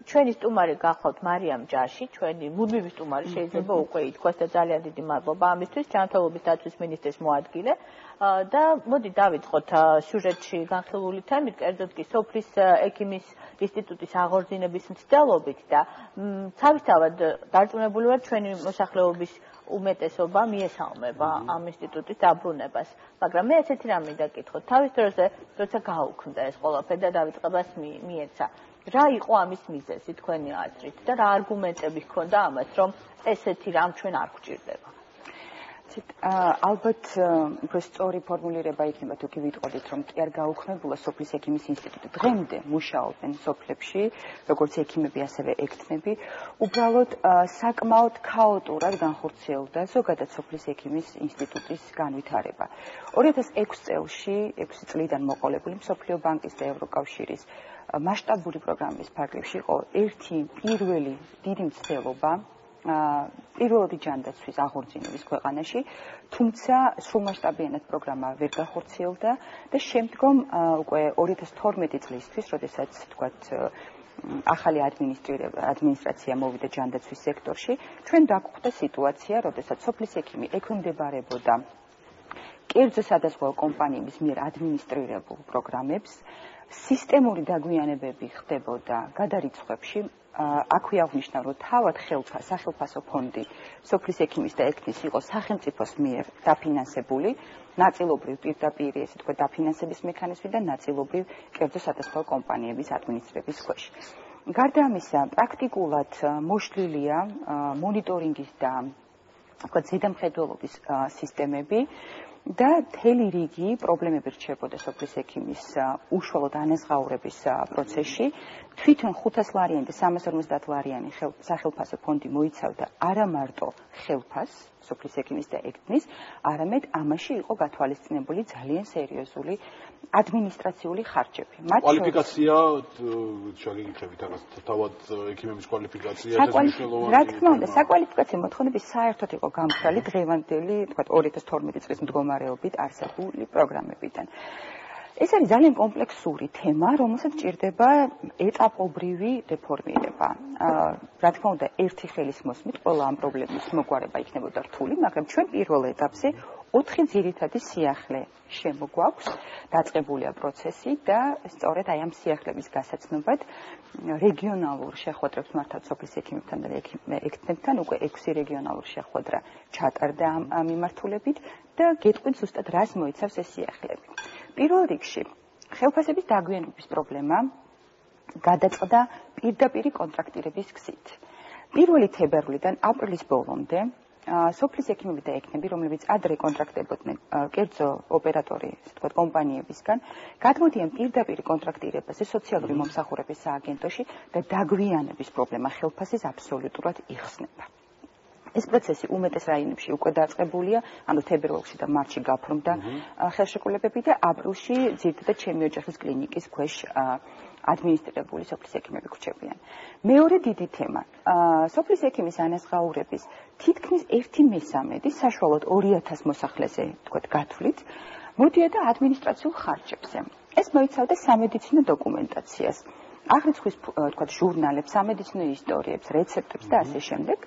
ჩვენი სტუმარი გახლავთ მარიამ ჯაში, ჩვენი მუდმივი სტუმარი შეიძლება უკვე ითქვას და ძალიან დიდი მადლობა ამისთვის, ჯანმრთელობის დაცვის მინისტრის მოადგილე. და მოდი დავიწყოთ სიუჟეტში განხილული თემით, კერძოდ კი სოფლის ექიმის ინსტიტუტის აღორძინების მცდელობით და თავისთავად დარწმუნებული ვარ ჩვენი მოსახლეობის უმეტესობა მიესალმება ამ ინსტიტუტის დაბრუნებას. მაგრამ მე ესეთი რამ მინდა გითხოთ, თავის დროზე, როცა გაუქმდა ეს ყველაფერი და დავიწყებას მიეცა. რა იყო ამის მიზეზი თქვენი აზრით და რა არგუმენტები ჰქონდა ამას, რომ ესეთი რამ ჩვენ არ გვჭირდება? ალბათ უფრო სწორი ფორმულირება იქნება თუ კი ვიტყოდით, რომ კი არ გაუქმებულა სოფლის ექიმის ინსტიტუტი. დღემდე მუშაობენ სოფლებში, როგორც ექიმები, ასევე ექთმები. უბრალოდ საკმაოდ ქაოტურად განხორციელდა ზოგადად სოფლის ექიმის ინსტიტუტის განვითარება. 2006 წელში, 6 წლიდან მოყოლებული მსოფლიო ბანკის და ევროკავშირის მასშტაბური პროგრამის ფარგლებში იყო ერთი პირველი დიდი მცდელობა პირველადი ჯანდაცვის აღორძინების ქვეყანაში, თუმცა სრულმასშტაბიანად პროგრამა ვერ განხორციელდა და შემდგომ უკვე 2012 წლისთვის, როდესაც თქვათ ახალი ადმინისტრაცია მოვიდა ჯანდაცვის სექტორში, ჩვენ დაგვხვდა სიტუაცია, როდესაც სოფლის ექიმი ექვემდებარებოდა კერძო სადაზღვევო კომპანიების მიერ ადმინისტრირებულ პროგრამებს, სისტემური დაგვიანებები ხდებოდა გადარიცხვებში. აქვე აღნიშნა, რომ თავად სახელმწიფო ფონდი სოფლის ექიმის და ექთმის იყო სახელმწიფოს მიერ დაფინანსებული, ნაწილობრივ პირდაპირ ესე თქვა დაფინანსების მექანიზმი და ნაწილობრივ კერძო სადაზღვევო კომპანიების ადმინისტრების ქვეშ. გარდა ამისა, პრაქტიკულად მოშლილია მონიტორინგის და თქვა ზედამხედველობის სისტემები და მთელი რიგი პრობლემები რჩებოდა სოფლის ექიმის უშუალოდ ანაზღაურების პროცესში. თვითონ 500 ლარიანი და 350 ლარიანი სახელმწიფო ფონდი მოიცავდა არა მარტო ხელფას სოფლის ექიმის და ექთმის, არამედ ამაში იყო გათვალისწინებული ძალიან სერიოზული ადმინისტრაციული ხარჯები. კვალიფიკაცია შეგიძლიათ რაღაც თავად ექიმების კვალიფიკაცია რა თქმა უნდა, საკვალიფიკაციო მოთხოვნები საერთოდ იყო გამხდარი დღევანდელი, თქვა 2012 წლის მდგომარეობით არსებული პროგრამებიდან. ეს არის ძალიან კომპლექსური თემა, რომელსაც ჭირდება ეტაპობრივი რეფორმირება. რა თქმა უნდა, ერთი ხელის მოსმით ყველა ამ პრობლემის მოგვარება იქნებოდა რთული, მაგრამ ჩვენ პირველ ეტაპზე 4 ძირითადი სიახლე შემოგვაქვს, დაწყებულია პროცესი და სწორედ აი ამ სიახლეების გასაცნობად რეგიონალურ შეხვედრებს მართავთ სოფლის ექიმებთან და ექთმებთან, უკვე 6 რეგიონალურ შეხვედრა ჩატარდა ამ მიმართულებით და გეტყვით ზუსტად რას მოიცავს ეს სიახლეები. პირველ რიგში, ხელფასების დაგვიანების პრობლემა გადაწყდა პირდაპირი კონტრაქტირების გზით. 1 თებერვლიდან აპრილის ბოლომდე სოფლის ექიმები და ექთმები, რომლებიც ადრე კონტრაქტებოდნენ კერძო ოპერატორი, ასე ვთქვათ, კომპანიებისგან, გადმოდიან პირდაპირ კონტრაქტირებაზე სოციალური მომსახურების სააგენტოში და დაგვიანების პრობლემა ხელფასის აბსოლუტურად იხსნება. ეს პროცესი უმეტეს რაიონებში უკვე დაწყებულია, ანუ თებერვალში და მარტში გაფორმდა ხელშეკრულებები და აპრილში ძირითადად ჩემი ოჯახის კლინიკის ქვეშ ადმინისტრირებული სოფლის ექიმები გრჩებიან. მეორე დიდი თემა, სოფლის ექიმის ანაზღაურების თითქმის 1/3 საშუალოდ 2000 მოსახლეზე, თქვათ, გათვლით, მოდიოდა ადმინისტრაციულ ხარჯებზე. ეს მოიცავდა სამედიცინო დოკუმენტაციას, აღრიცხვის, თქვათ, ჟურნალებს, სამედიცინო ისტორიებს, რეცეპტებს და ასე შემდეგ.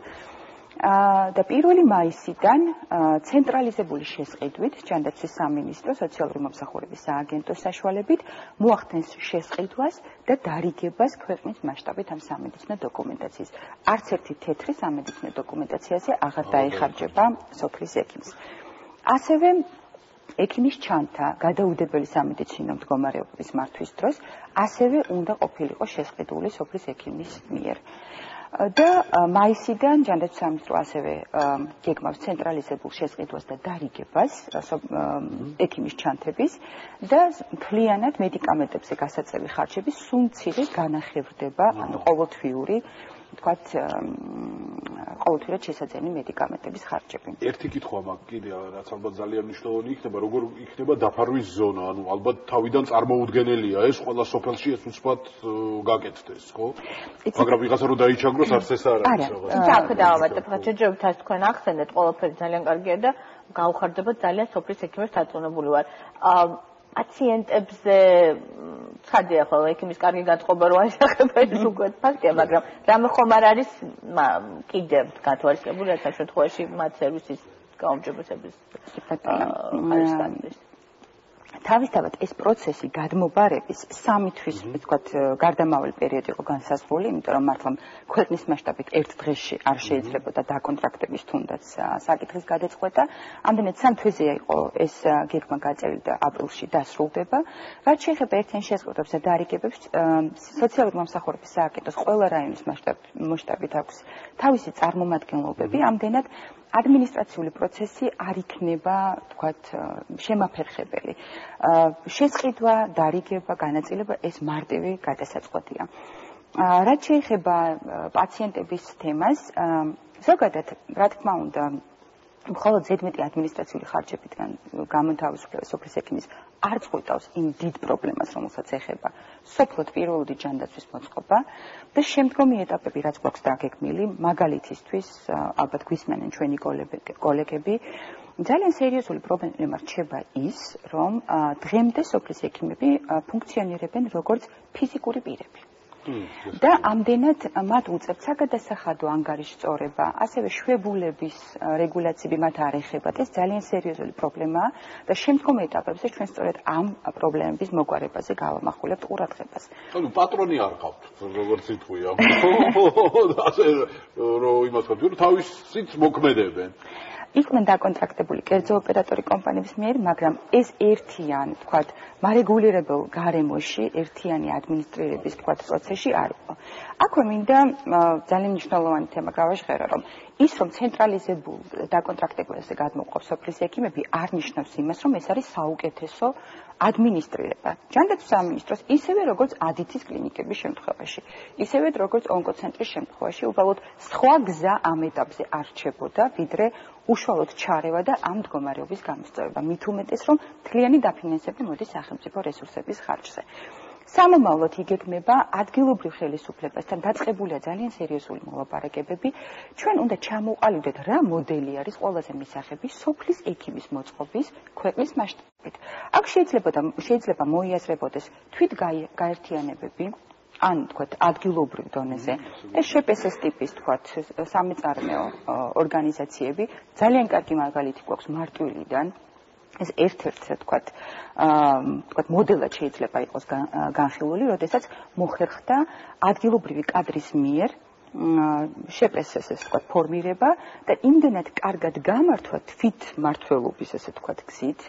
და 1 მაისიდან ცენტრალიზებული შესყიდვით ჯანდაცვის სამინისტრო სოციალური მომსახურების სააგენტოს საშუალებით მოახდენს შესყიდვას და დარიგებას ქვეყნის მასშტაბით ამ სამედიცინო დოკუმენტაციის. არც ერთი თეთრი სამედიცინო დოკუმენტაციაზე აღარ დაეხარჯება სოფლის ექიმს. ასევე ექიმის ჩანთა გადაუდებელი სამედიცინო მდგომარეობის მართვის დროს ასევე უნდა ყოფილიყო შესყიდული სოფლის ექიმის მიერ. და მაისიდან ჯანდაცვის სამინისტრო ასევე გეგმავს ცენტრალიზებულ შესყიდვას და დარიგებას ექიმის ჩანთების და მთლიანად მედიკამენტებზე გასაწევი ხარჯები სულ მცირე განახევრდება, ანუ ყოველთვიური, თქვათ, ყოველთვიურად შესაძენი მედიკამენტების ხარჯები. ერთი კითხვა მაქვს კიდე, რაც ალბათ ძალიან მნიშვნელოვანი იქნება, როგორ იქნება დაფარვის ზონა, ანუ ალბათ თავიდან წარმოუდგენელია ეს ყველა სოფელში ეს უცბად გაკეთდეს, ხო? მაგრამ ვიღაცა რომ დაიჩაგროს არც ეს არ არის რაღაც. აქ დავაბატებ, ხა ჯერჯერობით თქვენ ახსენეთ, ყველაფერი ძალიან კარგია და გავხარდებათ ძალიან სოფლის ექიმებს დარწმუნებული ვარ. პაციენტებზე ცხადია ხოლმე ექიმის კარგი განწყობა რო ასახება ეს უკვე ფაქტია, მაგრამ რამე ხომ არ არის კიდევ გათვალისწინებული რათა შემთხვევაში მათ სერვისის გაუმჯობესების ხარისხის თავისთავად ეს პროცესი გადმობარების 3 თვის ვთქვათ გარდამავალი პერიოდი იყო განსაზღვრული, იმიტომ რომ მართლა ქვეყნის მასშტაბით ერთ დღეში არ შეიძლებოდა დაკონტრაქტების თუნდაც საკითხის გადაწყვეტა. ამდენად 3 თვეზე იყო ეს გეგმა გაწერილი და აპრილში დასრულდება. რაც შეეხება ერთიან შეზღუდვებს და დარიგებებს, სოციალური მომსახურების სააგენტოს ყველა რაიონის მასშტაბით აქვს თავისი წარმომადგენლობები, ამდენად ადმინისტრაციული პროცესი არ იქნება, თქვათ, შემაფერხებელი. შესყიდვა, დარიგება, განაწილება ეს მარტივი გადასაწყვეტია. რაც შეეხება პაციენტების თემას, ზოგადად, რა თქმა უნდა, მხოლოდ ზედმეტი ადმინისტრაციული ხარჯებიდან გამოთავისუფლება სოფლის ექიმის არ წყვეტავს იმ დიდ პრობლემას, რომელსაც ეხება სოფლად პირველადი ჯანდაცვის მოწყობა და შემდგომი ეტაპები, რაც გვაქვს დაგეგმილი, მაგალითისთვის, ალბათ გვისმენენ ჩვენი კოლეგები, ძალიან სერიოზული პრობლემა რჩება ის, რომ დღემდე სოფლის ექიმები ფუნქციონირებენ როგორც ფიზიკური პირები. და ამდენად მათ უწევთ საგადასახადო ანგარიშწორება, ასევე შვებულების რეგულაციები მათ არ ეხებათ. ეს ძალიან სერიოზული პრობლემაა და შემდგომ ეტაპებზე ჩვენ სწორედ ამ პრობლემების მოგვარებაზე გავამახვილებთ ყურადღებას. ანუ პატრონი არ ყავთ, როგორც ითქვია. ასე რომ იმას ვთქვი, რომ თავისით მოქმედებენ. იყვნენ დაკონტრაქტებული კერძო ოპერატორი კომპანიების მიერ, მაგრამ ეს ერთიან, თქვათ, მარეგულირებელ გარემოში, ერთიანი ადმინისტრირების, თქვათ, პროცესში არ იყო. აქვე მინდა ძალიან მნიშვნელოვანი თემა გავაჟღერო, რომ ის, რომ ცენტრალიზებულ დაკონტრაქტებაზე გადმოყვავს სოფლის ექიმები, არ ნიშნავს იმას, რომ ეს არის საუკეთესო ადმინისტრირება. ჯანდაცვის სამინისტროს ისევე როგორც ადიცის კლინიკების შემთხვევაში, ისევე როგორც ონკოცენტრის შემთხვევაში, უბრალოდ სხვა გზა ამ ეტაპზე არ რჩებოდა, ვიდრე უშუალოდ ჩარევა და ამ მდგომარეობის გამოსწორება. მით უმეტეს, რომ მთლიანი დაფინანსება მოდის სახელმწიფო რესურსების ხარჯზე. სამომავლოდ იგეგმება ადგილობრივ ხელისუფლებასთან დაწყებულია ძალიან სერიოზული მოლაპარაკებები. ჩვენ უნდა ჩამოვყალიბდეთ რა მოდელი არის ყველაზე მისაღები სოფლის ექიმის მოწყობის ქვეყნის მასშტაბით. აქ შეიძლება მოიაზრებოდეს თვითგაერთიანებები, ან თქვათ ადგილობრივ დონეზე, ეს შეპესეს ტიპის თქვათ სამეწარმეო ორგანიზაციები, ძალიან კარგი მაგალითი გვაქვს მარტვილიდან. ეს ერთ-ერთი თქვათ მოდელად შეიძლება იყოს განხილული, როდესაც მოხერხდა ადგილობრივი კადრის მიერ შეპესეს ეს თქვათ ფორმირება და იმდენად კარგად გამართვა თვითმმართველობის ესე თქვათ გზით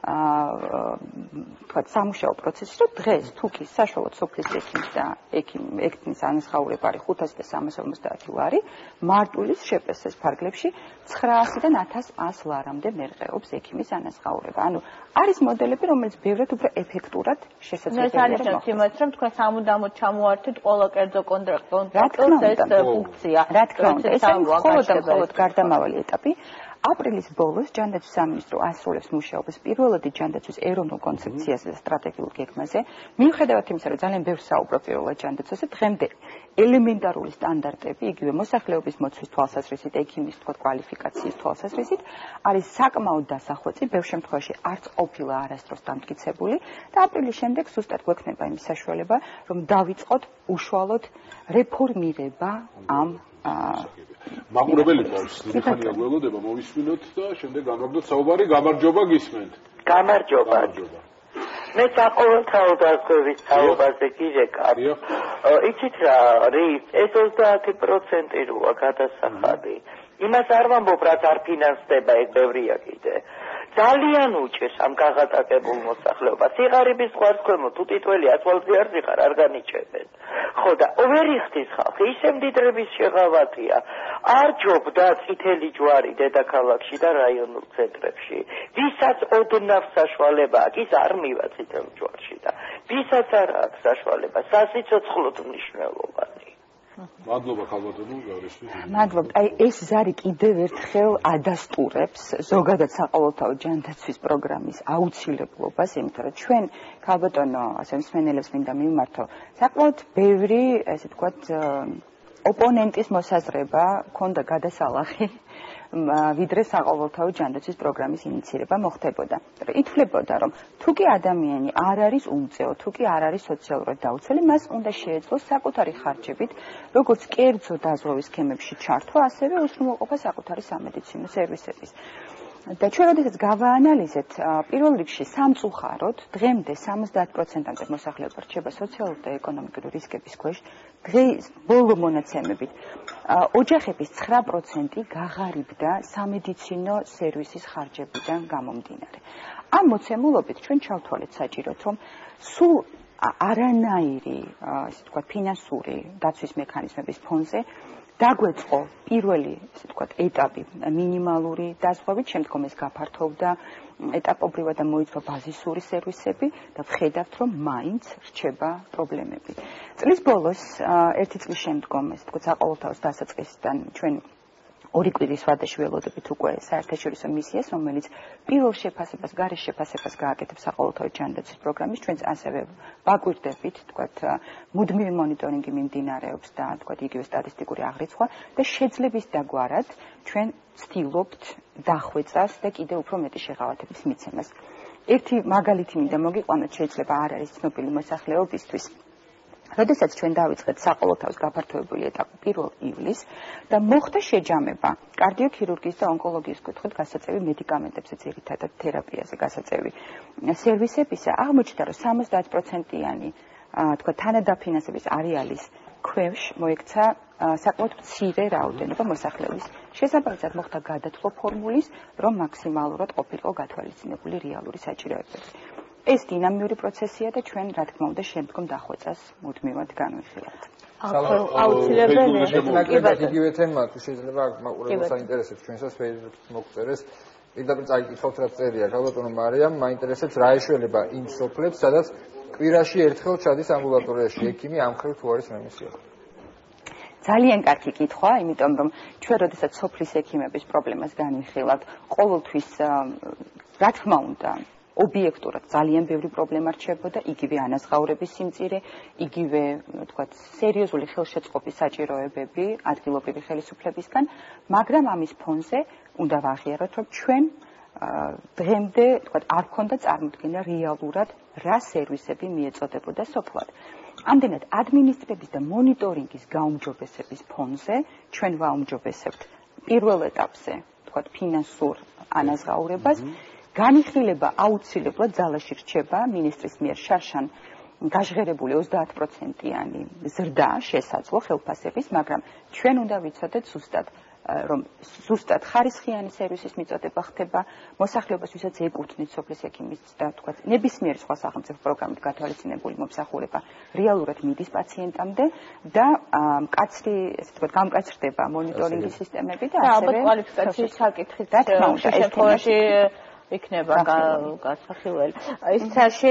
თქვათ სამუშაო პროცესი, რომ დღეს თუ კი საშუალოდ სოფლის ექიმს და ექიმის ანაზღაურება არის 550 ლარი, მარტვილის შეპესეს ფარგლებში 900-დან 1100 ლარამდე მერყეობს ექიმის ანაზღაურება. ანუ არის მოდელები, რომელიც ბევრად უფრო ეფექტურად შესაძლებელია. ეს არის იმას, რომ თქვენ სამუდამოდ ჩამოართეთ ყველა კერძო კონტრაქტს ეს ფუნქცია. რა თქმა უნდა, ეს არის მხოლოდ გარდამავალი ეტაპი. აპრილის ბოლოს ჯანდაცვის სამინისტრო ასრულებს მუშაობას პირველადი ჯანდაცვის ეროვნულ კონცეფციაზე და სტრატეგიულ გეგმაზე. მიუხედავად იმისა, რომ ძალიან ბევრს საუბრობ პირველად ჯანდაცვაზე, დღემდე ელემენტარული სტანდარტები, იგივე მოსახლეობის მოცვის თვალსაზრისით, ექიმის კვალიფიკაციის თვალსაზრისით, არის საკმაოდ დასახვეწი, ბევრ შემთხვევაში არც ყოფილა არასდროს დამტკიცებული და აპრილის შემდეგ ზუსტად გვექნება იმის საშუალება, რომ დავიწყოთ უშუალოდ რეფორმირება ამ მაყურებელი ყავს, დიდი ხანია გველოდება, მოვისმინოთ და შემდეგ განვაგდოთ საუბარი. გამარჯობა, გისმენთ. გამარჯობა. მე საყოველთაოდ აღწევით საუბარზე გირეკავ. იცით რა, ეს 30% როა გადასახადი. იმას არ ვამბობ, რაც არ ფინანსდება, ეგ ბევრია კიდე. ძალიან უჭირს ამ გაღატაკებულ მოსახლეობას. სიღარიბის ზღვარს ქვემოთ თუ ტიტველი ათვალზე არ ზიხარ, არ განიჭებენ. ხო და ვერიხტის ხალხი ისე მდიდრების შეღავათია. არ ჯობდა წითელი ჯვარი დედაქალაქში და რაიონულ ცენტრებში. ვისაც ოდნავ საშუალება აქვს, ის არ მივა წითელ ჯვარში და ვისაც არ აქვს საშუალება, სასიცოცხლოდ მნიშვნელოვანი. მადლობა ხალბატონო გავრისთვის. მადლობა. აი ეს ზარი კიდევ ერთხელ ადასტურებს ზოგადად საყოველთაო ჯანდაცვის პროგრამის აუცილებლობას, იმიტომ რომ ჩვენ ხალბატონო ასე მსმენელებს მინდა მივმართო საკმაოდ ბევრი, ესე ვთქვათ, ოპონენტის მოსაზრება ქონდა გადასალახი ვიდრე საყოველთაო ჯანდაცვის პროგრამის ინიცირება მოხდებოდა. ითვლებოდა, რომ თუ კი ადამიანი არ არის უმწეო, თუ კი არ არის სოციალურად დაუცველი, მას უნდა შეეძლოს საკუთარი ხარჯებით, როგორც კერძო დაზღვევის სქემებში ჩართვა, ასევე უსრულმოყოფა საკუთარი სამედიცინო სერვისების. და ჩვენ როდესაც გავაანალიზეთ პირველ რიგში სამწუხაროდ, დღემდე 70%-მდე მოსახლეობა რჩება სოციალური და ეკონომიკური რისკების ქვეშ, დღეს ბოლო მონაცემებით ოჯახების 9% გაღარიბდა სამედიცინო სერვისის ხარჯებიდან გამომდინარე. ამ მოცემულობით ჩვენ ჩავთვალეთ საჭიროდ, რომ სულ არანაირი, ესე ვთქვათ, ფინანსური დაცვის მექანიზმების ფონზე დაგვეწყო პირველი, ესე ვთქვათ, ეტაპი მინიმალური დაზღვევით, შემდგომ ეს გაფართოვდა ეტაპობრივად და მოიცვა ბაზისური სერვისები და ვხედავთ, რომ მაინც რჩება პრობლემები. წლის ბოლოს, ერთი წლის შემდგომ, ესე ვთქვათ, საყოველთაოს დასაწყისიდან ჩვენ 2 კვირის ვადაში ველოდებით უკვე საერთაშორისო მისიას, რომელიც პირველ შეფასებას, გარეშე შეფასებას გააკეთებს საყოველთაო ჯანდაცვის პროგრამის, ჩვენც ასევე ვაკვირდებით, თქვათ, მუდმივი მონიტორინგი მიმდინარეობს და თქვათ, იგივე სტატისტიკური აღრიცხვა და შეძლების დაგვარად ჩვენ ვცდილობთ დახვეწას და კიდევ უფრო მეტი შეღავათების მიცემას. ერთი მაგალითი მინდა მოგიყვანოთ, შეიძლება არ არის ცნობილი მოსახლეობისთვის. როდესაც ჩვენ დავიწყეთ საყოველთაოს გაფართოებული ეტაპი 1 ივლისს და მოხდა შეჯამება კარდიოქირურგიის და ონკოლოგიის კუთხით გასაწევი მედიკამენტებზე, ძირითადად თერაპიაზე გასაწევი სერვისებისა, აღმოჩნდა, რომ 70%-იანი თქვა თანადაფინანსების არეალის ქვეშ მოექცა საკმაოდ მცირე რაოდენობა მოსახლეობის. შესაბამისად მოხდა გადათვლო ფორმულის, რომ მაქსიმალურად ყოფილიყო გათვალისწინებული რეალური საჭიროებები. ეს დინამიური პროცესია და ჩვენ, რა თქმა უნდა, შემდგომ დახვეწას მუდმივად განვიხილავთ. აუცილებელია. იგივე თემა თუ შეიძლება მაყურებელს საინტერესებს ჩვენსაც Facebook-ით მოგწერეს. პირდაპირ წაიკითხოთ რა წერია ქალბატონო მარიამ, მაინტერესებს რა ეშველება იმ სოფლებს, სადაც კვირაში ერთხელ ჩადის ამბულატორიაში ექიმი, ამ ხრივ თუ არის მემისია. ძალიან კარგი კითხვა, იმიტომ რომ ჩვენ როდესაც სოფლის ექიმების პრობლემას განვიხილავთ, ყოველთვის რა თქმა უნდა ობიექტურად ძალიან ბევრი პრობლემა რჩებოდა, იგივე ანაზღაურების სიმწირე, იგივე, ვთქვათ, სერიოზული ხელშეწყობის საჭიროებები ადგილობრივი ხელისუფლებისგან, მაგრამ ამის ფონზე უნდა ვაღიაროთ, რომ ჩვენ დღემდე, ვთქვათ, არ ქონდა წარმოდგენა რეალურად რა სერვისები მიეწოდებოდა სოფლად. ამდენად ადმინისტრების და მონიტორინგის გაუმჯობესების ფონზე ჩვენ ვაუმჯობესებთ პირველ ეტაპზე, ვთქვათ, ფინანსურ ანაზღაურებას. განიხილება აუცილებლად ძალაში რჩება ministris მიერ შარშან გაჟღერებული 30%-იანი ზრდა შესაძლო ხელფასების, მაგრამ ჩვენ უნდა ვიცოდეთ ზუსტად, რომ ზუსტად ხარისხიანი სერვისის მიწოდება ხდება მოსახლეობას, ვისაც ეკუთვნით სოფლის ექიმის და თქვა ნებისმიერი სხვა სახელმწიფო პროგრამით გათვალისწინებული მომსახურება რეალურად მიდის პაციენტამდე და მკაცრი, ესე ვთქვათ, გამკაცრდება მონიტორინგის სისტემები და ასევე კვალიფიკაციის საკითხიც შემთხვევაში იქნება გასახილველი. ის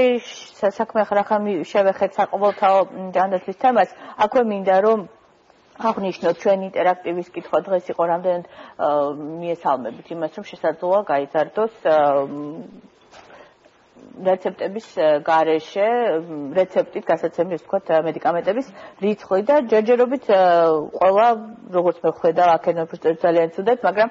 საქმე ხარ შევეხეთ საყოველთაო ჯანდაცვის თემას, აქვე მინდა რომ აღნიშნოთ ჩვენ ინტერაქტივის კითხვა დღეს იყო რამდენად მიესალმებით იმას, რომ შესაძლოა გაიზარდოს რეცეპტების გარეშე, რეცეპტით გასაცემის, ვთქვათ, მედიკამენტების რიცხვი და ჯერჯერობით ყველა, როგორც მე ვხედავ, აქედან ძალიან ცუდად, მაგრამ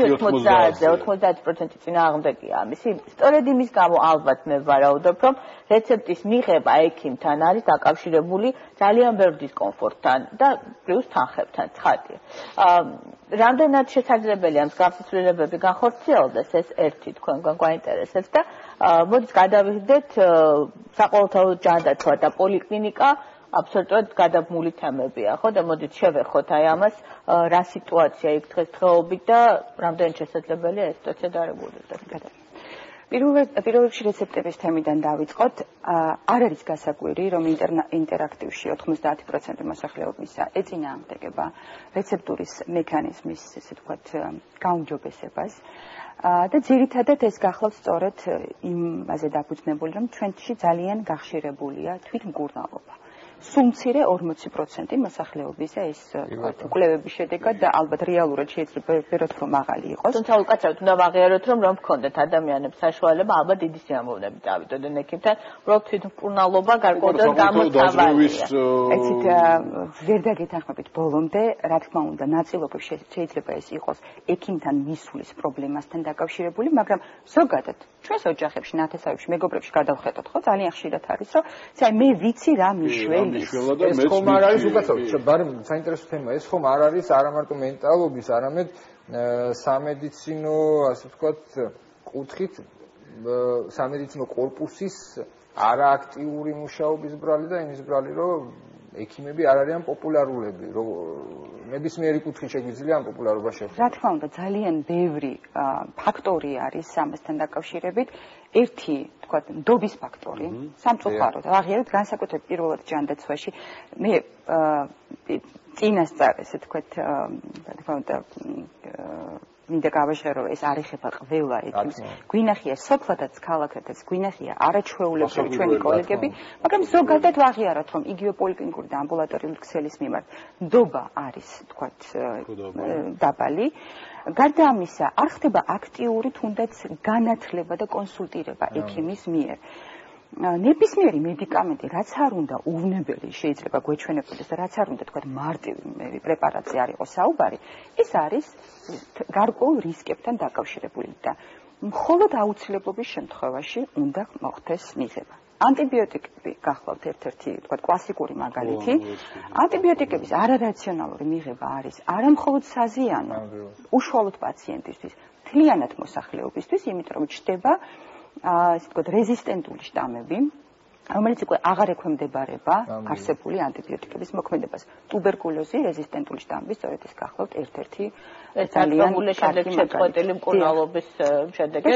90% წინააღმდეგია ამისი. სწორედ იმის გამო ალბათ მე ვარაუდობ, რომ რეცეპტის მიღება ექიმთან არის დაკავშირებული ძალიან ბევრ დისკომფორტთან და პლუს თანხებთან, ცხადია. რამდენად შესაძლებელია მსგავსი ცვლილებები განხორციელდეს, ეს ერთი თქვენგან გვაინტერესებს და მოდით გადავიდეთ საყოველთაო ჯანდაცვა და პოლიკლინიკა აბსოლუტურად გადაბმული თემებია, ხო და მოდით შევეხოთ აი ამას, რა სიტუაცია იქ დღესდღეობით და რამდენად შესაძლებელია ეს სიტუაცია დარეგულირდეს. პირველ რიგში რეცეპტების თემიდან დავიწყოთ. არ არის გასაკვირი, რომ ინტერაქტივში 90% მოსახლეობისა ეწინააღმდეგება რეცეპტურის მექანიზმის, ესე ვთქვათ, გაუმჯობესებას. და ძირითადად ეს გახლავს სწორედ იმაზე დაფუძნებული, რომ ჩვენში ძალიან გახშირებულია თვითმკურნალობა. სულ მცირე 40% მოსახლეობის ეს კვლევების შედეგად და ალბათ რეალურად შეიძლება ვეროთ რომ მაღალი იყოს. თუმცა უკაცრავად უნდა ვაღიაროთ რომ ჰქონდეთ ადამიანებს საშუალება ალბათ დიდი სიამოვნებით დავიდოდნენ ექიმთან, რომ თვითმკურნალობა გარკვეულად გამოთავაზეს. ეცით ვერ დაგეთანხმებით ბოლომდე, რა თქმა უნდა, ნაწილობრივ შეიძლება ეს იყოს ექიმთან მისვლის პრობლემასთან დაკავშირებული, მაგრამ ზოგადად ჩვენს ოჯახებში, ნათესავებში, მეგობრებში გადავხედოთ, ხო, ძალიან ხშირად არის, რომ მე ვიცი რა მიშველის. ეს ხომ არ არის უკაცრავად, ბარემ საინტერესო თემაა, ეს ხომ არ არის არა მარტო მენტალობის, არამედ სამედიცინო, ასე ვთქვათ, კუთხით სამედიცინო კორპუსის არააქტიური მუშაობის ბრალი და იმის ბრალი, რომ ექიმები არ არიან პოპულარულები, რომ ნებისმიერი კუთხით შეგვიძლია ამ პოპულარობას შევხვდეთ. რა თქმა უნდა, ძალიან ბევრი ფაქტორი არის ამასთან დაკავშირებით. ერთი, თქვა, ნდობის ფაქტორი, სამწუხაროდ, აღიარეთ, განსაკუთრებით პირველად ჯანდაცვაში, მე წინასწარ, ესე თქვათ, რა თქმა უნდა, მინდა გავაჟღერო, ეს არ ეხება ყველა ექიმს. გვინახია სოფლადაც, ქალაქადაც, გვინახია არაჩვეულებრივი ჩვენი კოლეგები, მაგრამ ზოგადად ვაღიაროთ, რომ იგივე პოლიკლინიკური და ამბულატორიული ქსელის მიმართ ნდობა არის, თქვათ, დაბალი. გარდა ამისა, არ ხდება აქტიური თუნდაც განათლება და კონსულტირება ექიმის მიერ. ნებისმიერი მედიკამენტი, რაც არ უნდა უვნებელი შეიძლება გვეჩვენებოდეს და რაც არ უნდა თქვა მარტივი პრეპარატზე არ იყოს საუბარი, ეს არის გარკვეულ რისკებთან დაკავშირებული და მხოლოდ აუცილებლობის შემთხვევაში უნდა მოხდეს მიღება. ანტიბიოტიკები გახლავთ ერთ-ერთი, თქვა, კლასიკური მაგალითი. ანტიბიოტიკების არარაციონალური მიღება არის არა მხოლოდ საზიანო, უშუალოდ პაციენტისთვის, მთლიანად მოსახლეობისთვის, იმიტომ რომ ჩნდება ასე ვთქვათ, რეზისტენტული შტამები, რომელიც უკვე აღარ ექვემდებარება არსებული ანტიბიოტიკების მოქმედებას. ტუბერკულოზი, რეზისტენტული შტამები, სწორედ ეს გახლავთ ერთ-ერთი ძალიან კარგი შეწყვეტილი მკურნალობის შედეგი.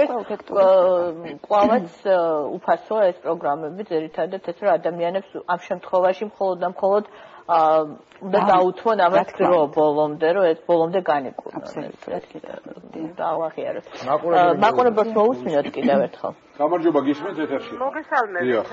კვლავაც უფასო ეს პროგრამები ძირითადად ეს რომ ადამიანებს ამ შემთხვევაში მხოლოდ უნდა დაუთმონ ამას დრო ბოლომდე, რომ ეს ბოლომდე განიკურნონ. დავაღიაროთ. მაყურებელს მოусმინოთ კიდევ ერთხელ. გამარჯობა, გისმენთ ეთერში? მოგესალმებით.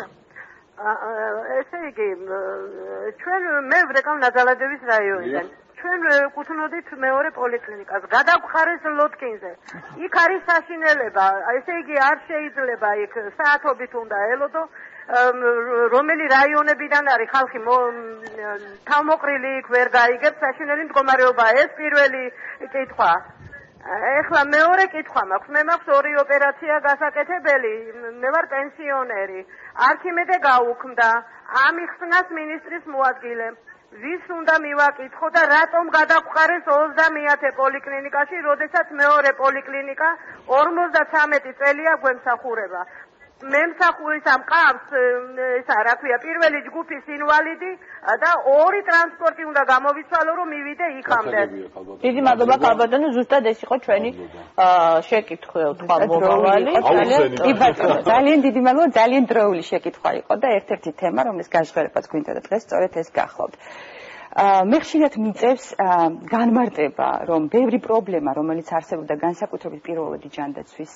ესე იგი, ჩვენ მე ვრეკავ ნაზალადევის რაიონიდან. ჩვენ კუთვნოდით მეორე პოლიკლინიკას. გადაგვხარეს ლოტკინზე. იქ არის საშინელება. ესე იგი, არ შეიძლება იქ საათობით უნდა ელოდო. რომელი რაიონებიდან არის ხალხი თავმოყრილი იქ ვერ გაიგებს საშინელი მდგომარეობა. ეს პირველი კითხვა. ეხლა მეორე კითხვა მაქვს. მე მაქვს ორი ოპერაცია გასაკეთებელი. მე ვარ პენსიონერი. არქიმედე გაუქმდა. ამიხსნას მინისტრის მოადგილე. ვის უნდა მივაკითხო და რატომ გადაგვყარეს 30-ე პოლიკლინიკაში, როდესაც მეორე პოლიკლინიკა 53 წელია გვემსახურება. მე მსახურის ამ ყავს ესა რა ქვია პირველი ჯგუფის ინვალიდი და ორი ტრანსპორტი უნდა გამოვიცვალო რომ მივიდე იქამდე. დიდი მადლობა ხალბატონო, ზუსტად ეს იყო ჩვენი შეკითხვა თქვა მომავალი. ძალიან დიდი მადლობა, ძალიან დროული შეკითხვა იყო და ერთ-ერთი თემა რომელიც გაჟღერებაც გვინდა და დღეს სწორედ ეს გახლავთ. მე ხშირად მიწევს განმარტება რომ ბევრი პრობლემა რომელიც არსებობდა განსაკუთრებით პირველადი ჯანდაცვის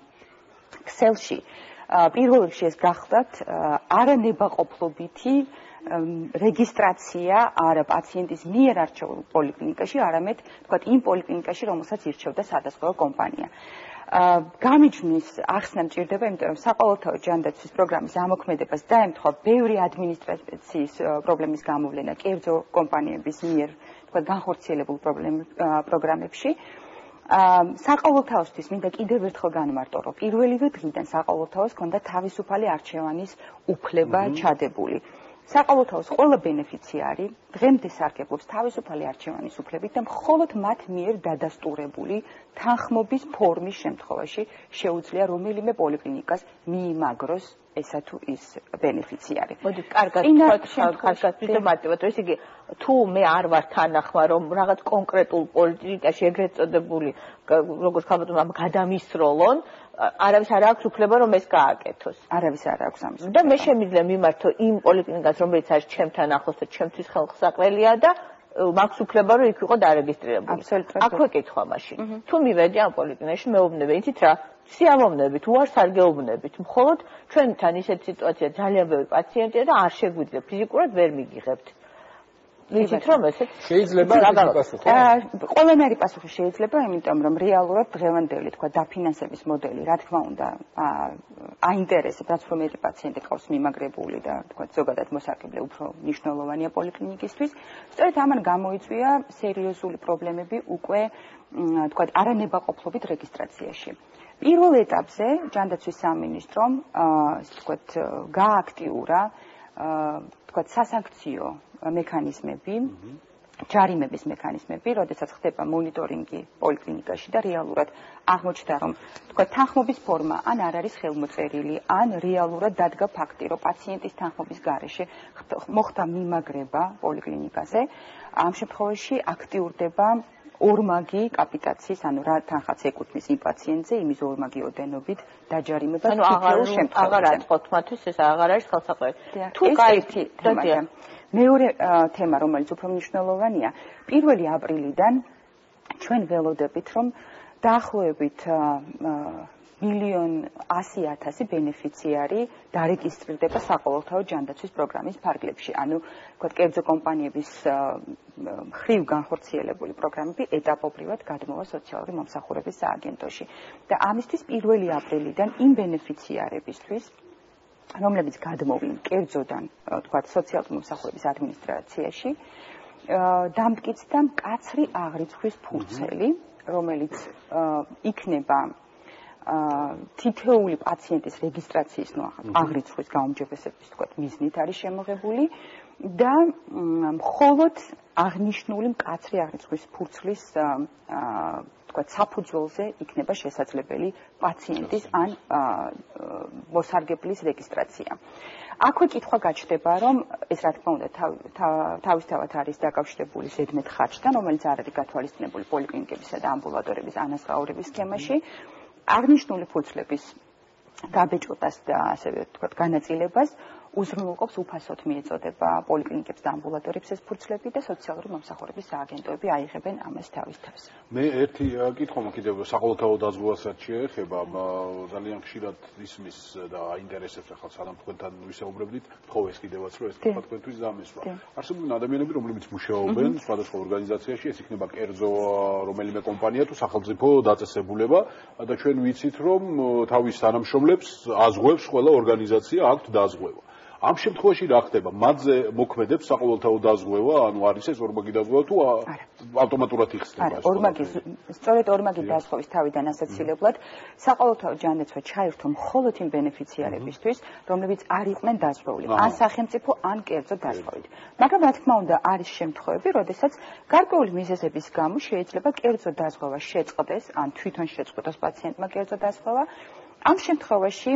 ქსელში პირველ რიგში ეს გახლავთ არანებაყოფლობითი რეგისტრაცია არა პაციენტის მიერ არჩეულ პოლიკლინიკაში, არამედ თქვათ იმ პოლიკლინიკაში, რომელსაც ირჩევდა სადაზღვევო კომპანია. გამიჯვნის ახსნა მჭირდება, იმიტომ რომ საყოველთაო ჯანდაცვის პროგრამის ამოქმედებას დაემთხვა ბევრი ადმინისტრაციის პრობლემის გამოვლენა კერძო კომპანიების მიერ თქვათ განხორციელებულ პროგრამებში. საყოველთაოსთვის მინდა კიდევ ერთხელ განმარტო, რომ პირველივე დღიდან საყოველთაოს ჰქონდა თავისუფალი არჩევანის უფლება ჩადებული. საყოველთაოს ყველა ბენეფიციარი დღემდე სარგებლობს თავისუფალი არჩევანის უფლებით და მხოლოდ მათ მიერ დადასტურებული თანხმობის ფორმის შემთხვევაში შეუძლია რომელიმე პოლიკლინიკას მიიმაგროს ესა თუ ის ბენეფიციარი. მოდი, კარგად ვთქვათ, ესე იგი, თუ მე არ ვარ თანახმა, რომ რაღაც კონკრეტულ პოლიკლინიკაში ეგრეთ წოდებული, როგორც ხალბატონმა გადამისროლონ, არავის არ აქვს უფლება რომ ეს გააკეთოს. არავის არ აქვს ამის. და მე შემიძლია მიმართო იმ პოლიკლინიკას, რომელიც არის ჩემთან ახლოს და ჩემთვის ხელსაყრელია და მაქვს უფლება რომ იქ იყო დარეგისტრირებული. აქვე კითხვა მაშინ. თუ მივედი ამ პოლიკლინიკაში მეუბნები, იცით რა, სიამოვნებით, უარს არ გეუბნებით. მხოლოდ ჩვენთან ისეთი სიტუაცია ძალიან ბევრი პაციენტია და არ შეგვიძლია ფიზიკურად ვერ მიგიღებთ. იცით რომ ესეც შეიძლება პასუხი. ყველანაირი პასუხი შეიძლება, იმიტომ რომ რეალურად დღევანდელი თქვა დაფინანსების მოდელი, რა თქმა უნდა, აინტერესებს, რაც რომ მეტი პაციენტი ყავს მიმაგრებული და თქვა ზოგადად მოსარგებლე უფრო მნიშვნელოვანია პოლიკლინიკისთვის. სწორედ ამან გამოიწვია სერიოზული პრობლემები უკვე თქვა არანებაყოფლობით რეგისტრაციაში. პირველ ეტაპზე ჯანდაცვის სამინისტრომ თქვა გააქტიურა თქვა სასანქციო მექანიზმები, ჯარიმების მექანიზმები, როდესაც ხდება მონიტორინგი პოლიკლინიკაში და რეალურად აღმოჩნდა, რომ თქვა თანხმობის ფორმა ან არ არის ხელმოწერილი, ან რეალურად დადგა ფაქტი, რომ პაციენტის თანხმობის გარეშე მოხდა მიმაგრება პოლიკლინიკაზე, ამ შემთხვევაში აქტიურდება ორმაგი კაპიტაციის, ანუ რა თანხაც ეკუთვნის იმ პაციენტზე, იმის ორმაგი ოდენობით დაჯარიმება თითოეულ შემთხვევაში. აღარ აწყობთ მათთვის, ეს აღარ არის ხელსაყრელი. თუ კაითი თემაა. მეორე თემა, რომელიც უფრო მნიშვნელოვანია, 1 აპრილიდან ჩვენ ველოდებით, რომ დაახლოებით 1,100,000 ბენეფიციარი დარეგისტრირდება საყოველთაო ჯანდაცვის პროგრამის ფარგლებში. ანუ, ვთქვათ, კერძო კომპანიების მხრივ განხორციელებული პროგრამები ეტაპობრივად გადმოვა სოციალური მომსახურების სააგენტოში. და ამისთვის 1 აპრილიდან იმ ბენეფიციარებისთვის, რომლებიც გადმოვიდნენ კერძოდან, ვთქვათ, სოციალური მომსახურების ადმინისტრაციაში, დამტკიცდა მკაცრი აღრიცხვის ფურცელი, რომელიც იქნება თითოეული პაციენტის რეგისტრაციის აღრიცხვის გაუმჯობესების თქვა მიზნით არის შემოღებული და მხოლოდ აღნიშნული მკაცრი აღრიცხვის ფურცლის თქვა საფუძველზე იქნება შესაძლებელი პაციენტის ან მოსარგებლის რეგისტრაცია. აქვე კითხვა გაჩნდება, რომ ეს რა თქმა უნდა თავისთავად არის დაკავშირებული ზედმეტ ხარჯთან, რომელიც არ არის გათვალისწინებული პოლიკლინიკებისა და ამბულატორების ანაზღაურების სქემაში. აღნიშნული ფურცლების გაბეჭდას და ასევე ვთქვათ განაწილებას უზრუნველყოფს უფასოდ მიეწოდება პოლიკლინიკებს და ამბულატორებს ეს ფურცლები და სოციალური მომსახურების სააგენტოები აიღებენ ამას თავის თავს. მე ერთი კითხვა კიდევ საყოველთაო დაზღვევასაც შეეხება, ძალიან ხშირად ისმის და აინტერესებს ახლა სანამ თქვენთან ვისაუბრებდით, თხოვ ეს კიდევაც რომ ეს კითხვა თქვენთვის დამესვა. არსებობენ ადამიანები, რომლებიც მუშაობენ სხვადასხვა ორგანიზაციაში, ეს იქნება კერძო რომელიმე კომპანია თუ სახელმწიფო დაწესებულება და ჩვენ ვიცით, რომ თავის თანამშრომლებს აზღვევს ყველა ორგანიზაცია აქვთ დაზღვევა. ამ შემთხვევაში რა ხდება? მათზე მოქმედებს საყოველთაო დაზღვევა, ანუ არის ეს ორმაგი დაზღვევა თუ ავტომატურად იხსნება ეს? სწორედ ორმაგი დაზღვევის თავიდან ასაცილებლად საყოველთაო ჯანდაცვა ჩაირთო მხოლოდ იმ ბენეფიციარებისთვის, რომლებიც არ იყვნენ დაზღვეული, ან სახელმწიფო, ან კერძო დაზღვევით. მაგრამ რა თქმა უნდა, არის შემთხვევები, როდესაც გარკვეული მიზეზების გამო შეიძლება კერძო დაზღვევა შეწყდეს, ან თვითონ შეწყვეტოს პაციენტმა კერძო დაზღვევა. ამ შემთხვევაში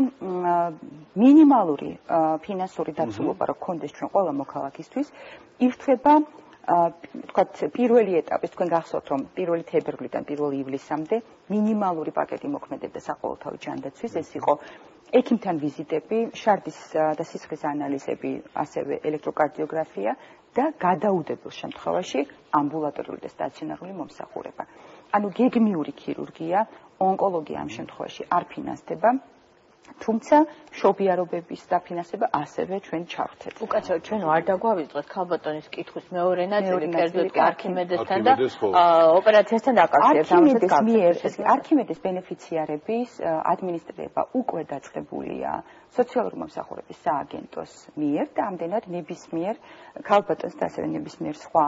მინიმალური ფინანსური დაცულობა რო გქონდეს ჩვენ ყველა მოქალაქისთვის, ირთვება ვთქვათ პირველი ეტაპი, თქვენ გახსოვთ რომ 1 თებერვლიდან 1 ივლისამდე მინიმალური პაკეტი მოქმედებდა საყოველთაო ჯანდაცვის, ეს იყო ექიმთან ვიზიტები, შარდის და სისხლის ანალიზები, ასევე ელექტროკარდიოგრაფია და გადაუდებელ შემთხვევაში ამბულატორიული და სტაციონარული მომსახურება. ანუ გეგმიური ქირურგია, ონკოლოგია ამ შემთხვევაში არ ფინანსდება, თუმცა მშობიარობების დაფინანსება ასევე ჩვენ ჩავხდეთ. უკაცრავ ჩვენ არ დაგვავიწყეთ ქალბატონის კითხვის მეორე ნაწილი, კერძოდ კი არქიმედესთან და ოპერაციასთან დაკავშირებით. არქიმედეს ბენეფიციარების ადმინისტრირება უკვე დაწყებულია სოციალური მომსახურების სააგენტოს მიერ და ამდენად ნებისმიერ ქალბატონს და ასევე ნებისმიერ სხვა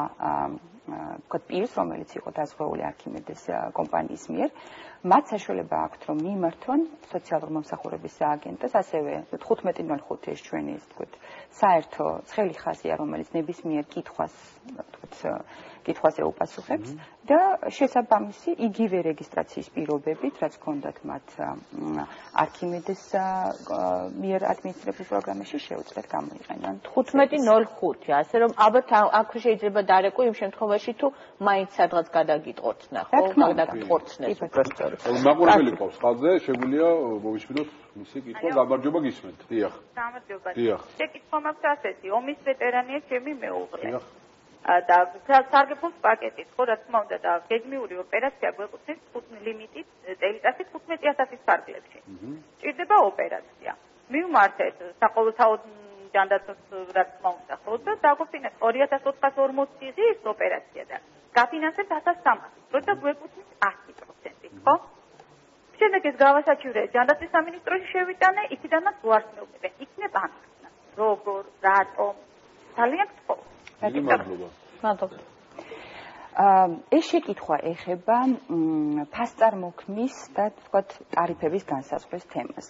პირს, რომელიც იყო დაზღვეული არქიმედეს კომპანიის მიერ, მათ საშუალება აქვთ, რომ მიმართონ სოციალურ მომსახურების სააგენტოს, ასევე 15.05 ეს ჩვენი ის თქვით საერთო ცხელი ხაზია, რომელიც ნებისმიერ კითხვაზე უპასუხებს და შესაბამისი იგივე რეგისტრაციის პირობებით, რაც ჰქონდათ მათ არქიმედეს მიერ ადმინისტრირებულ პროგრამაში შეუძლიათ გამოიყენონ. 15.05, ასე რომ ალბათ აქვე შეიძლება დარეკო იმ შემთხვევაში თუ მაინც სადღაც გადაგიტყორცნა, ხო? გადაგიტყორცნეს უბრალოდ. მაყურებელი ყავს ხალხზე, შეგვიძლია მოვისმინოთ მისი კითხვა, გამარჯობა გისმენთ. დიახ. გამარჯობა. დიახ. შეკითხვა მაქვს ასეთი, ომის ვეტერანია ჩემი მეუღლე. და სარგებლობს პაკეტით, ხო, რა თქმა უნდა და გეგმიური ოპერაცია გვეკუთვნის ლიმიტით წელიწადში 15000 ფარგლებში. ჭირდება ოპერაცია. მივმართეთ საყოველთაოდ ჯანდაცვის რა თქმა უნდა, ხო, და დაგვიფინანსეთ 2440 ღირს ოპერაცია და გაფინანსებთ 1300, როცა გვეკუთვნის 100%, ხო? შემდეგ ეს გავასაჩივრე ჯანდაცვის სამინისტროში შევიტანე, იქიდანაც უარს მეუბნებიან. იქნება ამხსნა. როგორ, რატომ? ძალიან გთხოვთ. მადლობა. ეს შეკითხვა ეხება ფასწარმოქმნის და თქვათ ტარიფების განსაზღვრის თემას.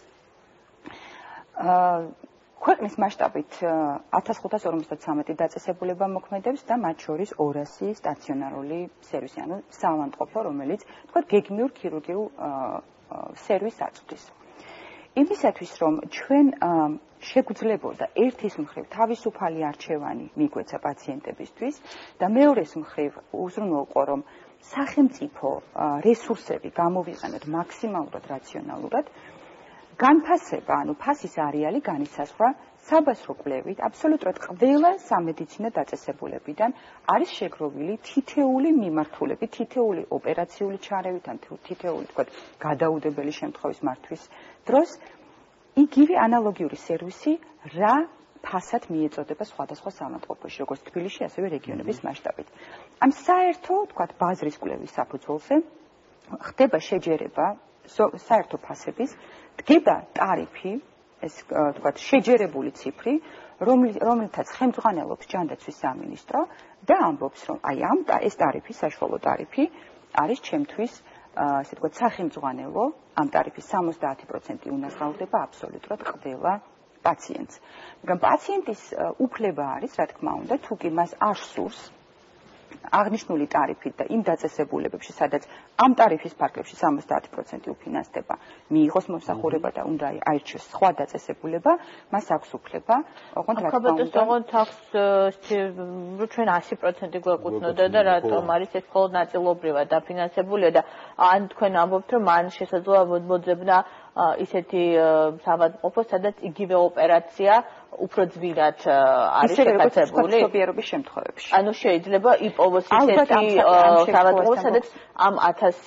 ქვეყნის მასშტაბით 1553 დაწესებულება მოქმედებს და მათ შორის 200 სტაციონარული სერვისი, ანუ საავადმყოფო, რომელიც თქვათ გეგმიურ ქირურგიულ სერვისს აწვდის. იმისათვის, რომ ჩვენ შეგვძლებოდა ერთის მხრივ თავისუფალი არჩევანი მიგვეცა პაციენტებისთვის და მეორეს მხრივ უზრუნველყო, რომ სახელმწიფო რესურსები გამოვიყენოთ მაქსიმალურად რაციონალურად, განფასება, ანუ ფასის არეალი განისაზღვრა საბაზრო კვლევით აბსოლუტურად ყველა სამედიცინო დაწესებულებიდან არის შეგროვილი თითეული მიმართულებით, თითეული ოპერაციული ჩარევით, ან თითეული, თქვათ, გადაუდებელი შემთხვევის მართვის დროს იგივე ანალოგიური სერვისი რა ფასად მიეწოდება სხვადასხვა საავადმყოფოში, როგორც თბილისში, ასევე რეგიონების მასშტაბით. ამ საერთო, თქვათ, ბაზრის კვლევის საფუძველზე ხდება შეჯერება საერთო ფასების, დგება ტარიფი, ეს თქვათ, შეჯერებული ციფრი, რომელთაც ხელმძღვანელობს ჯანდაცვის სამინისტრო და ამბობს, რომ აი ეს ტარიფი, საშუალო ტარიფი არის ჩემთვის ასე თქვათ, სახელმძღვანელო, ამ ტარიფის 70% უნაზღაურდება აბსოლუტურად ყველა პაციენტს. მაგრამ პაციენტის უფლება არის, რა თქმა უნდა, თუ კი მას არ სურს აღნიშნული ტარიფით და იმ დაწესებულებებში, სადაც ამ ტარიფის ფარგლებში 70% უფინანსდება, მიიღოს მომსახურება და უნდა აირჩიოს სხვა დაწესებულება, მას აქვს უფლება, ოღონდ რა თქმა უნდა, ოღონდ აქვს ჩვენ 100% გვეკუთვნოდა და რატომ არის ეს მხოლოდ ნაწილობრივად დაფინანსებულია და ან თქვენ ამბობთ, რომ მან შესაძლოა მოძებნა ისეთი საავადმყოფო, სადაც იგივე ოპერაცია უფრო ძვირად არის შეკეთებული. სობიერობის შემთხვევებში. ანუ შეიძლება იპოვოს ისეთი საავადმყოფო, სადაც ამ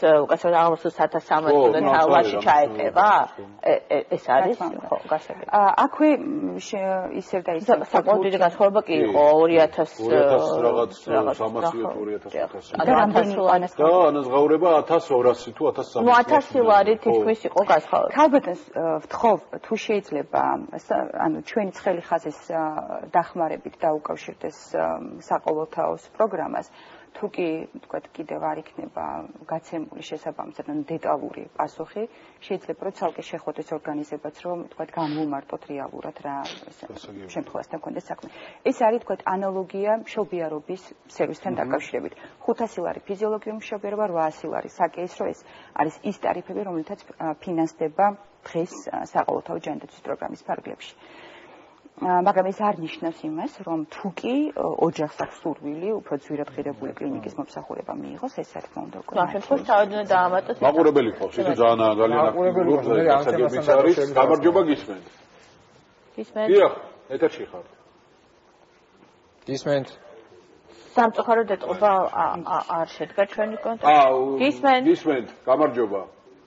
1300 თაობაში ჩაეტება. ეს არის ხო, გასაგები. აქვე ისევ და ისევ საკმაოდ დიდი განსხვავება კი იყო 2000 რაღაც 300 და ანაზღაურება 1200 თუ 1300. ნუ 1000 ლარი თითქმის იყო განსხვავება. ქალბატონს ვთხოვ, თუ შეიძლება, ანუ ჩვენი ცხელი ხაზის დახმარებით დაუკავშირდეს საყოველთაოს პროგრამას, თუ კი, თქვათ, კიდევ არ იქნება გაცემული შესაბამისად, ანუ დეტალური პასუხი, შეიძლება რომ ცალკე შეხვდეს ორგანიზებაც, რომ, თქვათ, განვუმარტოთ რეალურად რა შემთხვევასთან კონდეს საქმე. ეს არის, თქვათ, ანალოგია მშობიარობის სერვისთან დაკავშირებით. 500 ლარი ფიზიოლოგიური მშობიარობა, 800 ლარი საკეისრო, ეს არის ის ტარიფები, რომელთაც ფინანსდება დღეს საყოველთაო ჯანდაცვის პროგრამის ფარგლებში. მაგრამ ეს არ ნიშნავს იმას, რომ თუ კი ოჯახს აქვს სურვილი, უფრო ძვირად ღირებული კლინიკის მომსახურება მიიღოს, ეს რა თქმა უნდა უკვე. ამ შემთხვევაში თავადანე დაამატოთ. მაყურებელი ყავს, ისე ძალიან აქტიურად გასაგებიც არის. გამარჯობა გისმენთ. გისმენთ. დიახ, ეთერში ხართ. გისმენთ. სამწუხარო დეტყობა არ შედგა ჩვენი კონტაქტი. გისმენთ. გისმენთ, გამარჯობა.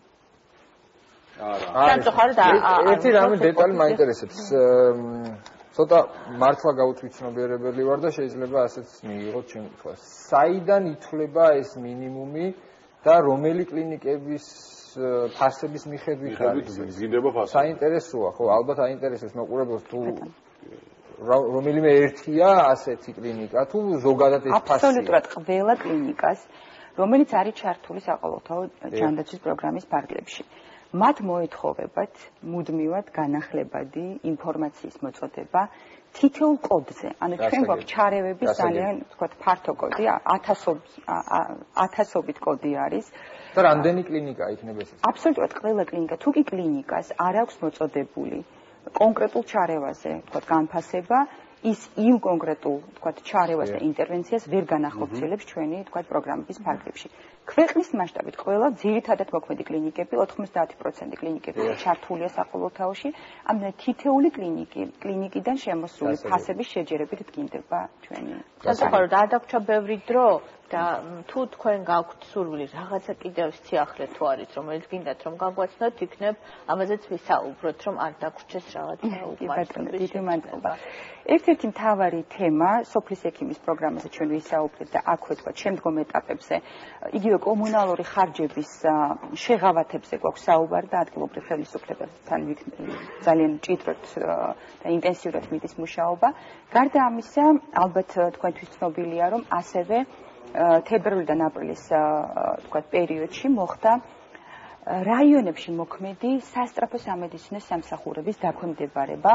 ერთი რამე დეტალი მაინტერესებს. ცოტა მართლა გაუთვითცნობიერებელი ვარ და შეიძლება ასეც მიიღოთ ჩემი თქვა. საიდან ითვლება ეს მინიმუმი და რომელი კლინიკების ფასების მიხედვით არის? მიზნდება ფასი. საინტერესოა, ხო, ალბათ აინტერესებს მაყურებელს თუ რომელიმე ერთია ასეთი კლინიკა თუ ზოგადად ეს ფასია. აბსოლუტურად ყველა კლინიკას, რომელიც არის ჩართული საყოველთაო ჯანდაცვის პროგრამის ფარგლებში. მათ მოეთხოვებათ მუდმივად განახლებადი ინფორმაციის მოწოდება თითოეულ კოდზე. ანუ ჩვენ გვაქვს ჩარევების ძალიან, თქვათ, ფართო კოდი, ათასობით კოდი არის. და რამდენი კლინიკა იქნება ეს? აბსოლუტურად ყველა კლინიკა, თუ კი კლინიკას არ აქვს მოწოდებული კონკრეტულ ჩარევაზე, თქვათ, განფასება, ის იმ კონკრეტულ, თქვათ, ჩარევას და ინტერვენციას ვერ განახორციელებს ჩვენი, თქვათ, პროგრამების ფარგლებში. ქვეყნის მასშტაბით ყველა ძირითადად მოქმედი კლინიკები 90% კლინიკები ჩართულია საყოველთაოში, ამიტომ თითეული კლინიკიდან შემოსული ფასების შეჯერებით დგინდება ჩვენი. სასწაულად არ დაგვრჩა ბევრი დრო და თუ თქვენ გაქვთ სურვილი რაღაცა კიდევ სიახლე თუ არის რომელიც გინდათ რომ გაგვაცნოთ, იქნებ ამაზეც ვისაუბროთ, რომ არ დაგვრჩეს რაღაცა უკმარისობის. დიდი მადლობა. ერთ-ერთი მთავარი თემა სოფლის ექიმის პროგრამაზე ჩვენ ვისაუბრეთ და აქვე თქვა შემდგომ ეტაპებზე იგივე კომუნალური ხარჯების შეღავათებზე გვაქვს საუბარი და ადგილობრივ ხელისუფლებასთან ძალიან მჭიდროდ და ინტენსიურად მიდის მუშაობა. გარდა ამისა, ალბათ თქვენთვის ცნობილია, რომ ასევე თებერვლიდან აპრილის თქვა პერიოდში მოხდა რაიონებში მოქმედი სასწრაფო სამედიცინო სამსახურების დაქვემდებარება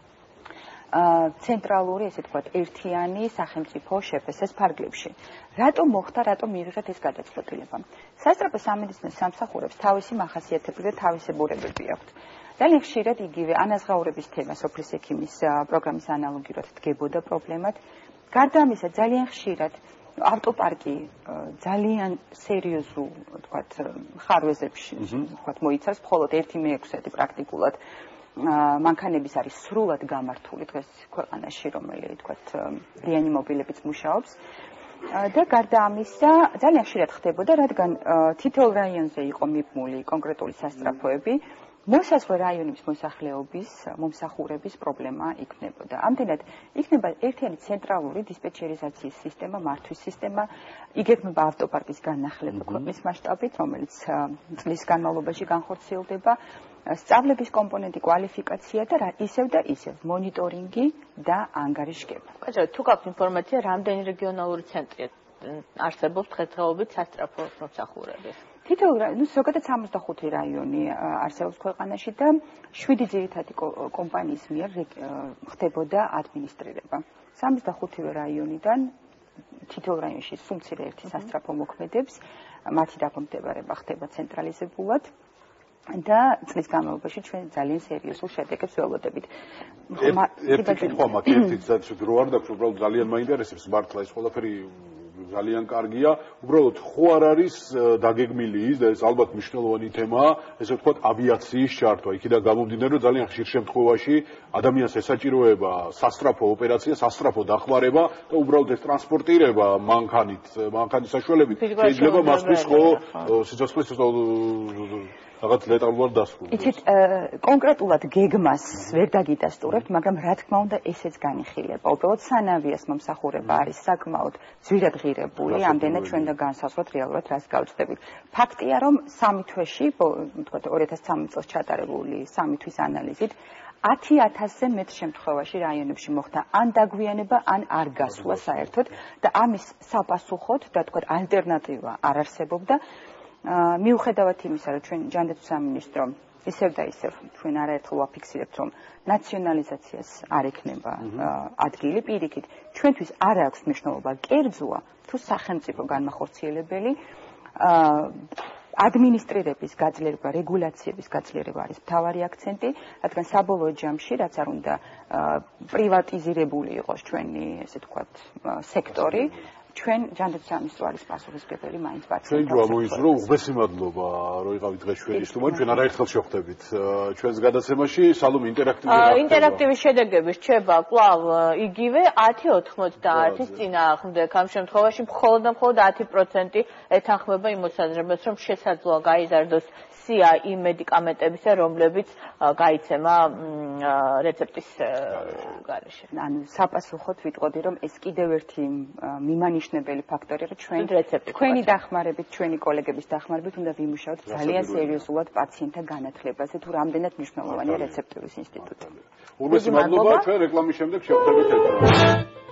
ცენტრალური, ესე ვთქვათ, ერთიანი სახელმწიფო შეფასების ფარგლებში. რატომ მოხდა, რატომ მიიღეთ ეს გადაწყვეტილება? სასწრაფო სამედიცინო სამსახურებს თავისი მახასიათებლები და თავისებურებები აქვთ. ძალიან ხშირად იგივე ანაზღაურების თემა სოფლის ექიმის პროგრამის ანალოგიურად დგებოდა პრობლემად. გარდა ამისა, ძალიან ხშირად ავტოპარკი ძალიან სერიოზულ, ვთქვათ, ხარვეზებში, ვთქვათ, მოიცავს მხოლოდ 1/6 პრაქტიკულად მანქანების არის სრულად გამართული დღეს ქვეყანაში, რომელიც, ვთქვათ, რეანიმობილებიც მუშაობს. და გარდა ამისა, ძალიან ხშირად ხდებოდა, რადგან თითოეულ რაიონზე იყო მიბმული კონკრეტული სასწრაფოები, მოსაზღვრე რაიონების მოსახლეობის მომსახურების პრობლემა იქნებოდა. ამდენად იქნება ერთიანი ცენტრალური დისპეჩერიზაციის სისტემა, მართვის სისტემა, იგეგმება ავტოპარკის განახლება ქვეყნის მასშტაბით, რომელიც წლის განმავლობაში განხორციელდება, სწავლების კომპონენტი, კვალიფიკაცია და ისევ მონიტორინგი და ანგარიშგება. კაცო, თუ გაქვთ ინფორმაცია, რამდენი რეგიონალური ცენტრი არსებობს დღესდღეობით სასწრაფო მომსახურების? ზოგადად 65 რაიონი არსებობს ქვეყანაში და 7 ძირითადი კომპანიის მიერ ხდებოდა ადმინისტრირება. 65 რაიონიდან თითოეულ რაიონში სულ მცირე ერთი სასწრაფო მოქმედებს, მათი დაქვემდებარება ხდება ცენტრალიზებულად და წლის განმავლობაში ჩვენ ძალიან სერიოზულ შედეგებს ველოდებით. ერთი კითხვა მაქვს, ერთი დრო არ დაქვს, უბრალოდ ძალიან მაინტერესებს მართლა ეს ყველაფერი ძალიან კარგია. უბრალოდ ხო არ არის დაგეგმილი ის და ეს ალბათ მნიშვნელოვანი თემაა, ესე ვთქვათ, ავიაციის ჩართვა. იქიდან გამომდინარე, რომ ძალიან ხშირ შემთხვევაში ადამიანს ესაჭიროება სასწრაფო ოპერაცია, სასწრაფო დახმარება და უბრალოდ ეს ტრანსპორტირება მანქანის საშუალებით შეიძლება მასთვის ხო სიცოცხლის რაღაც ლეტალურად დასრულდეს. იცით, კონკრეტულად გეგმას ვერ დაგიდასტურებთ, მაგრამ რა თქმა უნდა, ესეც განიხილება. უბრალოდ სანავიას მომსახურება არის საკმაოდ ძვირადღირებული, ამდენად ჩვენ და განსაზღვროთ რეალურად რას გავწდებით. ფაქტია, რომ 3 თვეში, ვთქვათ 2013 წელს ჩატარებული 3 თვის ანალიზით 10,000-ზე მეტ შემთხვევაში რაიონებში მოხდა ან დაგვიანება, ან არ გასვლა საერთოდ და ამის საპასუხოდ და ვთქვათ ალტერნატივა არ არსებობდა. მიუხედავად იმისა, რომ ჩვენ ჯანდაცვის სამინისტრო ისევ და ისევ ჩვენ არაერთხელ ვაფიქსირებთ, რომ ნაციონალიზაციას არ ექნება ადგილი, პირიქით, ჩვენთვის არ აქვს მნიშვნელობა კერძოა თუ სახელმწიფო განმახორციელებელი ადმინისტრირების გაძლიერება, რეგულაციების გაძლიერება არის მთავარი აქცენტი, რადგან საბოლოო ჯამში, რაც არ უნდა პრივატიზირებული იყოს ჩვენი, ესე ვთქვათ, სექტორი, ჩვენ ჯანდაცვის სამინისტრო არის პასუხისმგებელი მაინც პაციენტებს. ჩვენ ჯო ამოიზრო უღბესი მადლობა, რომ იყავით დღეს ჩვენი სტუმარი, ჩვენ არაერთხელ შევხვდებით ჩვენს გადაცემაში, სალომ ინტერაქტივი შედეგები რჩება კვლავ იგივე 10-90-ის წინააღმდეგ. ამ შემთხვევაში მხოლოდ 10% ეთანხმება იმ მოსაზრებას, რომ შესაძლოა გაიზარდოს სია იმ მედიკამენტებისა, რომლებიც გაიცემა რეცეპტის გარეშე. ანუ საპასუხოდ ვიტყოდი, რომ ეს კიდევ ერთი მიმანიშნებელი ფაქტორია, რომ თქვენი დახმარებით, ჩვენი კოლეგების დახმარებით უნდა ვიმუშაოთ ძალიან სერიოზულად პაციენტთა განათლებაზე, თუ რამდენად მნიშვნელოვანია რეცეპტურის ინსტიტუტი. უღბესი მადლობა, ჩვენ რეკლამის შემდეგ შევხვდებით ეთერში.